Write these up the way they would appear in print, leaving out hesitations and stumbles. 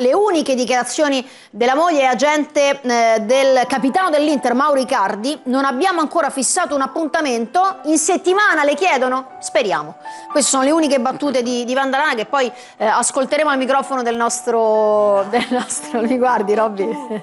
le uniche dichiarazioni della moglie e agente del capitano dell'Inter, Mauro Icardi. Non abbiamo ancora fissato un appuntamento, in settimana le chiedono? Speriamo. Queste sono le uniche battute di Vandanara, che poi ascolteremo al microfono del nostro... Mi guardi, Robby?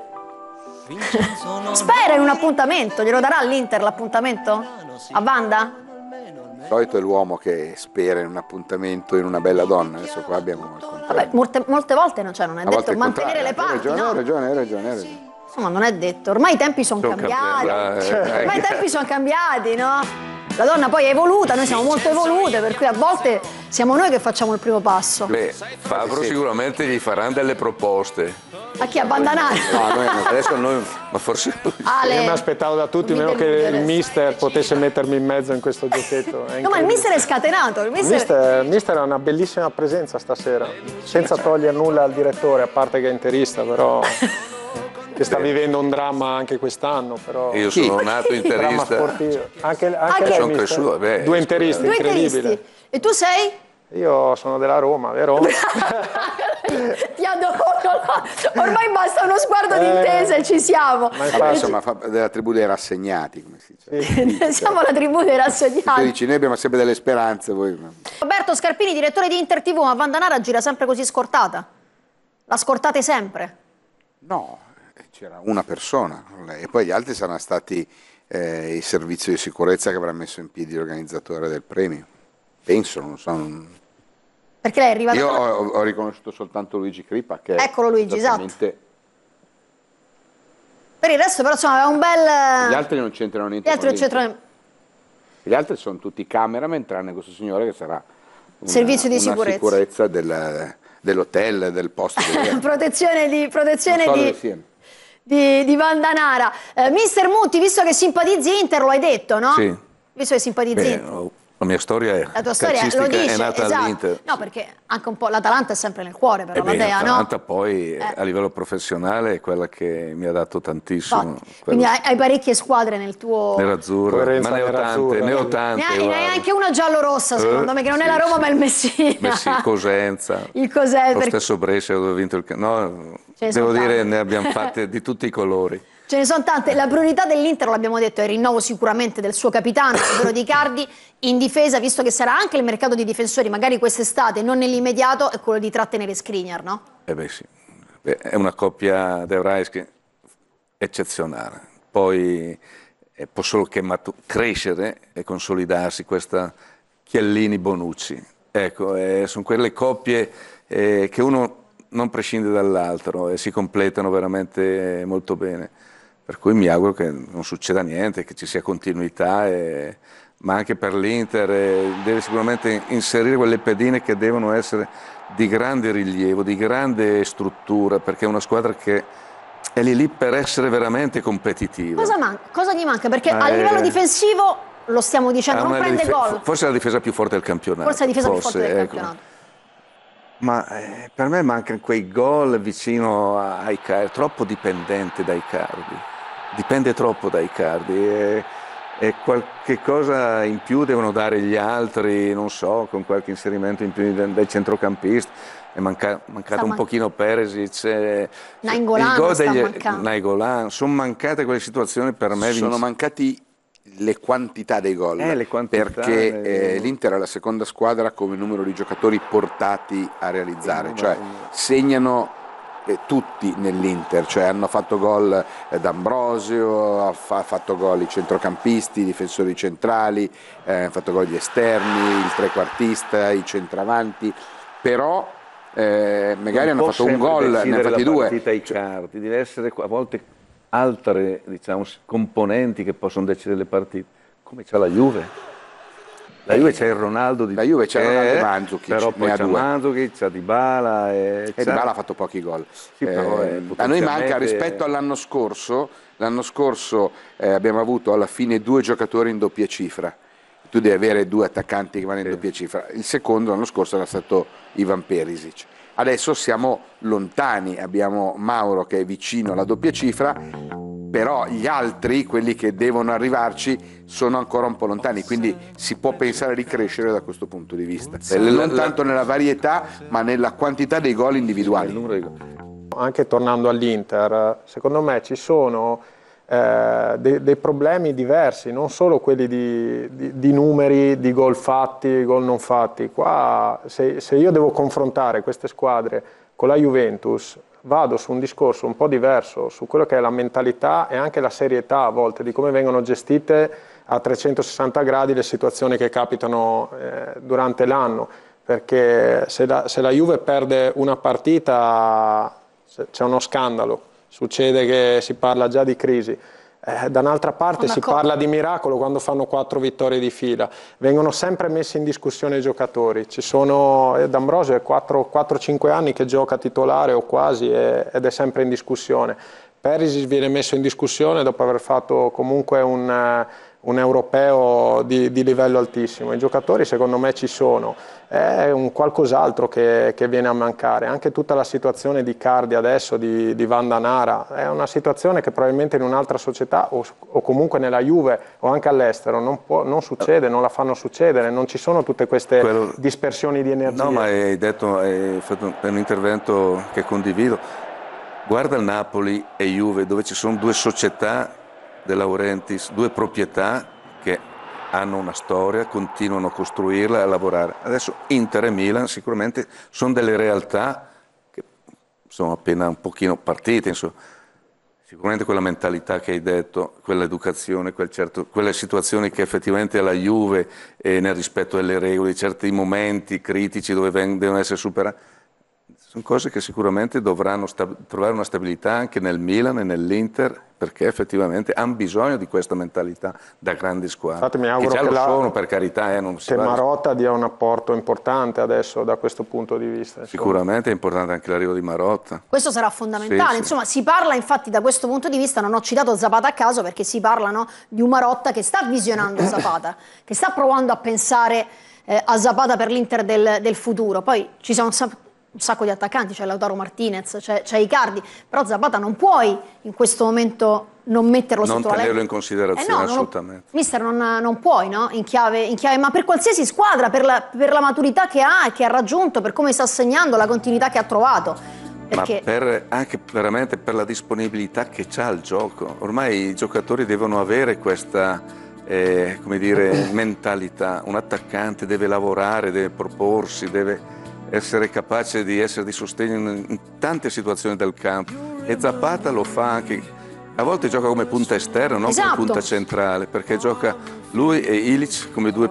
Spera in un appuntamento, glielo darà all'Inter l'appuntamento? A Wanda? Di solito è l'uomo che spera in un appuntamento, in una bella donna, adesso qua abbiamo il contrario. Vabbè, molte volte non è detto mantenere le parti, hai no? Hai ragione. Insomma, non è detto, ormai i tempi sono cambiati, ormai i tempi sono cambiati, no? La donna poi è evoluta, noi siamo molto evolute, per cui a volte siamo noi che facciamo il primo passo. Beh, Fabro sicuramente gli faranno delle proposte. A chi? A Vandanara? No, adesso noi... Ma forse... Ale, Io mi aspettavo da tutti, meno che il mister potesse mettermi in mezzo in questo giochetto. No, ma il mister è scatenato. Il mister ha una bellissima presenza stasera, senza togliere nulla al direttore, a parte che è interista, però... che sta vivendo un dramma anche quest'anno, però... Io sono nato interista. Dramma sportivo. Anche lei, sono cresciuto, due interisti, Due incredibile. interisti. E tu sei? Io sono della Roma, vero? Ti adoro. Ormai basta uno sguardo d'intesa e ci siamo. Insomma, della tribù dei rassegnati, come si dice. Siamo la tribù dei rassegnati. Tu dici, noi abbiamo sempre delle speranze, voi... Roberto Scarpini, direttore di Inter TV, ma Vandanara gira sempre così scortata? La scortate sempre? No, c'era una persona, e poi gli altri saranno stati il servizio di sicurezza che avrà messo in piedi l'organizzatore del premio. Penso, non so... Perché lei è arrivata... Io ho riconosciuto soltanto Luigi Crippa, che eccolo Luigi, esattamente... esatto. Per il resto però insomma aveva un bel... Gli altri non c'entrano niente. Gli altri non c'entrano... Gli altri sono tutti cameraman, tranne questo signore che sarà servizio di sicurezza dell'hotel, del posto. protezione di Vandanara. Mister Mutti, visto che simpatizzi Inter, lo hai detto, no? Sì. Visto che simpatizzi Inter. La mia storia è la tua storia lo dice, è nata esatto. all'Inter. No, perché anche un po' l'Atalanta è sempre nel cuore, però la Dea, no? L'Atalanta poi a livello professionale è quella che mi ha dato tantissimo. Quindi hai parecchie squadre nel tuo... Nerazzurro, ma ne ho tante. Ne hai anche una giallo-rossa, secondo me, che non è la Roma ma il Messina. Cosenza. Il Cosenza. Lo stesso Brescia dove ho vinto il... No, devo dire, ne abbiamo fatte di tutti i colori. Ce ne sono tante. La priorità dell'Inter, l'abbiamo detto, è il rinnovo sicuramente del suo capitano, ovvero di Icardi, in difesa, visto che sarà anche il mercato di difensori, magari quest'estate, non nell'immediato, è quello di trattenere Skriniar, no? Sì. È una coppia De Vrij eccezionale. Poi può solo che crescere e consolidarsi questa Chiellini-Bonucci. Ecco, sono quelle coppie che uno non prescinde dall'altro e si completano veramente molto bene. Per cui mi auguro che non succeda niente, che ci sia continuità, ma anche per l'Inter deve sicuramente inserire quelle pedine che devono essere di grande rilievo, di grande struttura, perché è una squadra che è lì per essere veramente competitiva. Cosa gli manca? Perché a livello difensivo, lo stiamo dicendo, non prende gol. Forse è la difesa più forte del campionato. Forse è la difesa più forte del campionato. Ma per me mancano quei gol vicino ai Icardi, troppo dipendente da Icardi, dipende troppo da Icardi e qualche cosa in più devono dare gli altri, non so, con qualche inserimento in più dai centrocampisti. È mancato un pochino Perisic, Nainggolan, sono mancate quelle situazioni per me. Sono mancati le quantità dei gol, perché l'Inter è la seconda squadra come numero di giocatori portati a realizzare, cioè segnano tutti nell'Inter, cioè hanno fatto gol D'Ambrosio, ha fatto gol i centrocampisti, i difensori centrali, hanno fatto gol gli esterni, il trequartista, i centravanti, però magari hanno fatto un gol, ne hanno fatti due. Icardi, deve essere a volte altre, diciamo, componenti che possono decidere le partite, come c'è la Juve. La Juve c'è il Ronaldo di... La Juve c'è Ronaldo e Mandzukic, però poi c'è Mandzukic, c'è Dybala e Dybala ha fatto pochi gol. Sì, a noi manca rispetto all'anno scorso. L'anno scorso abbiamo avuto alla fine 2 giocatori in doppia cifra. Tu devi avere 2 attaccanti che vanno in doppia cifra. Il secondo l'anno scorso era stato Ivan Perisic. Adesso siamo lontani, abbiamo Mauro che è vicino alla doppia cifra però gli altri, quelli che devono arrivarci, sono ancora un po' lontani, quindi si può pensare di crescere da questo punto di vista, non tanto nella varietà ma nella quantità dei gol individuali. Anche tornando all'Inter, secondo me ci sono dei problemi diversi, non solo quelli di numeri, di gol fatti, gol non fatti. Qua se io devo confrontare queste squadre con la Juventus, vado su un discorso un po' diverso, su quello che è la mentalità e anche la serietà a volte, di come vengono gestite a 360 gradi le situazioni che capitano durante l'anno, perché se la Juve perde una partita c'è uno scandalo, succede che si parla già di crisi. Da un'altra parte si parla di miracolo quando fanno 4 vittorie di fila, vengono sempre messi in discussione i giocatori. Ci sono, D'Ambrosio è 4-5 anni che gioca titolare o quasi ed è sempre in discussione. Perisic viene messo in discussione dopo aver fatto comunque un europeo di livello altissimo. I giocatori secondo me ci sono, è un qualcos'altro che viene a mancare. Anche tutta la situazione di Icardi adesso, di Vandanara, è una situazione che probabilmente in un'altra società o comunque nella Juve o anche all'estero non succede, non la fanno succedere, non ci sono tutte queste dispersioni di energia. No, ma hai fatto un intervento che condivido. Guarda il Napoli e Juve, dove ci sono 2 società De Laurentiis, 2 proprietà che hanno una storia, continuano a costruirla e a lavorare. Adesso Inter e Milan sicuramente sono delle realtà che sono appena un pochino partite, insomma. Sicuramente quella mentalità che hai detto, quell'educazione, quelle situazioni che effettivamente alla Juve nel rispetto delle regole, certi momenti critici dove devono essere superati, sono cose che sicuramente dovranno trovare una stabilità anche nel Milan e nell'Inter, perché effettivamente hanno bisogno di questa mentalità da grandi squadre. Infatti mi auguro che già lo sono, per carità. Che Marotta dia un apporto importante adesso da questo punto di vista. Insomma. Sicuramente è importante anche l'arrivo di Marotta. Questo sarà fondamentale. Sì, insomma, si parla infatti da questo punto di vista, non ho citato Zapata a caso, perché si parlano di un Marotta che sta visionando Zapata, che sta provando a pensare a Zapata per l'Inter del futuro. Poi ci sono un sacco di attaccanti, c'è Lautaro Martinez, c'è Icardi, però Zapata non puoi in questo momento non metterlo sotto la lente. Non tenerlo in considerazione, assolutamente. Mister, non puoi, no? In chiave, ma per qualsiasi squadra, per la maturità che ha e che ha raggiunto, per come sta segnando, la continuità che ha trovato. Perché... Ma anche veramente per la disponibilità che c'ha al gioco. Ormai i giocatori devono avere questa... come dire, mentalità. Un attaccante deve lavorare, deve proporsi, deve essere capace di essere di sostegno in tante situazioni del campo, e Zapata lo fa anche, a volte gioca come punta esterna, non come punta centrale, perché gioca lui e Ilić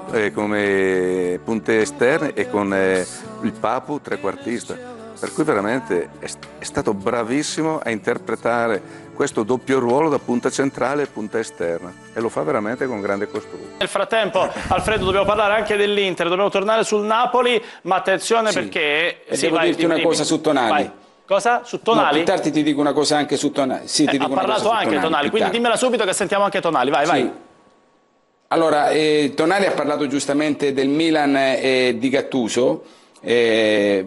come punte esterne e con il Papu trequartista, per cui veramente è stato bravissimo a interpretare questo doppio ruolo da punta centrale e punta esterna, e lo fa veramente con grande costruzione. Nel frattempo, Alfredo, dobbiamo parlare anche dell'Inter, dobbiamo tornare sul Napoli, ma attenzione perché... devo dirti una cosa su Tonali. Vai. Cosa? Su Tonali? No, più tardi ti dico una cosa anche su Tonali. Sì, ti dico ha parlato anche Tonali, quindi dimmela subito che sentiamo anche Tonali, vai. Allora, Tonali ha parlato giustamente del Milan e di Gattuso, che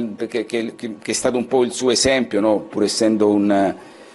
è stato un po' il suo esempio, no? Pur essendo un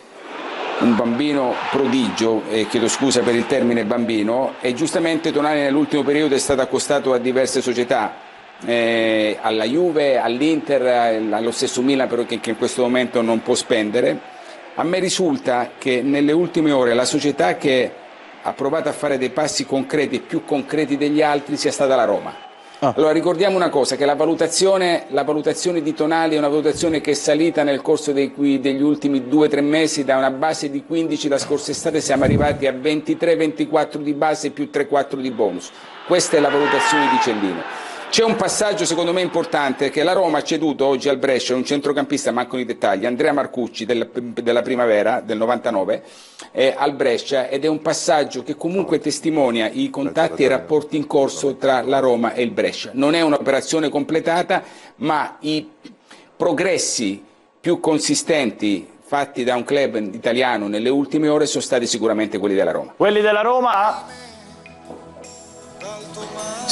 bambino prodigio, chiedo scusa per il termine bambino, e giustamente Tonali nell'ultimo periodo è stato accostato a diverse società, alla Juve, all'Inter, allo stesso Milan, però che in questo momento non può spendere. A me risulta che nelle ultime ore la società che ha provato a fare dei passi concreti, più concreti degli altri, sia stata la Roma. Allora ricordiamo una cosa, che la valutazione di Tonali è una valutazione che è salita nel corso degli ultimi 2-3 mesi, da una base di 15 la scorsa estate siamo arrivati a 23-24 di base più 3-4 di bonus. Questa è la valutazione di Cellino. C'è un passaggio secondo me importante, che la Roma ha ceduto oggi al Brescia un centrocampista, mancano i dettagli, Andrea Marcucci della primavera del 99 al Brescia, ed è un passaggio che comunque testimonia i contatti e i rapporti in corso tra la Roma e il Brescia. Non è un'operazione completata, ma i progressi più consistenti fatti da un club italiano nelle ultime ore sono stati sicuramente quelli della Roma. Quelli della Roma?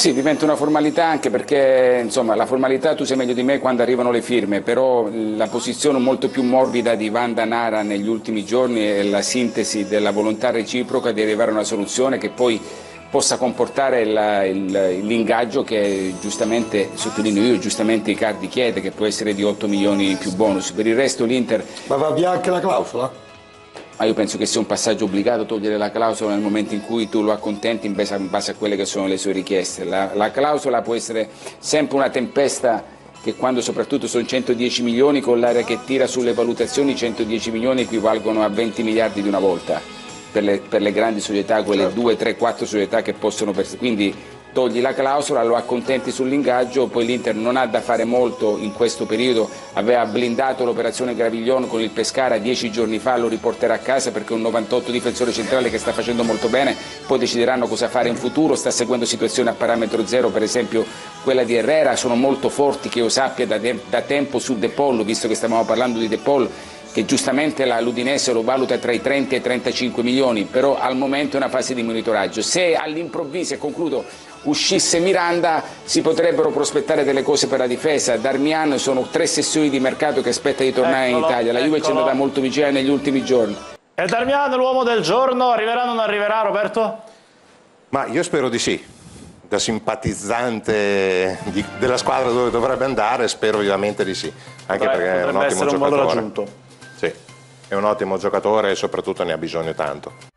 Sì, diventa una formalità anche perché insomma, la formalità tu sai meglio di me quando arrivano le firme, però la posizione molto più morbida di Vanda Nara negli ultimi giorni è la sintesi della volontà reciproca di arrivare a una soluzione che poi possa comportare l'ingaggio che giustamente, sottolineo io, giustamente Icardi chiede, che può essere di 8 milioni più bonus. Per il resto l'Inter... Ma va via anche la clausola? Ma io penso che sia un passaggio obbligato togliere la clausola nel momento in cui tu lo accontenti in base a quelle che sono le sue richieste. La clausola può essere sempre una tempesta che quando soprattutto sono 110 milioni, con l'area che tira sulle valutazioni, 110 milioni equivalgono a 20 miliardi di una volta per le grandi società, quelle 2, 3, 4 società che possono... Quindi togli la clausola, lo accontenti sull'ingaggio, poi l'Inter non ha da fare molto in questo periodo, aveva blindato l'operazione Graviglione con il Pescara 10 giorni fa, lo riporterà a casa perché è un 98 difensore centrale che sta facendo molto bene, poi decideranno cosa fare in futuro, sta seguendo situazioni a parametro zero, per esempio quella di Herrera, sono molto forti che io sappia da tempo su De Paul, visto che stavamo parlando di De Paul, che giustamente l'Udinese lo valuta tra i 30 e i 35 milioni, però al momento è una fase di monitoraggio. Se all'improvviso, e concludo, uscisse Miranda si potrebbero prospettare delle cose per la difesa. Darmian sono 3 sessioni di mercato che aspetta di tornare in Italia, la Juve ci è andata molto vicina negli ultimi giorni. E Darmian, l'uomo del giorno, arriverà o non arriverà, Roberto? Ma io spero di sì. Da simpatizzante della squadra dove dovrebbe andare spero vivamente di sì, anche perché è un ottimo giocatore. Un valore aggiunto. Sì, è un ottimo giocatore e soprattutto ne ha bisogno tanto.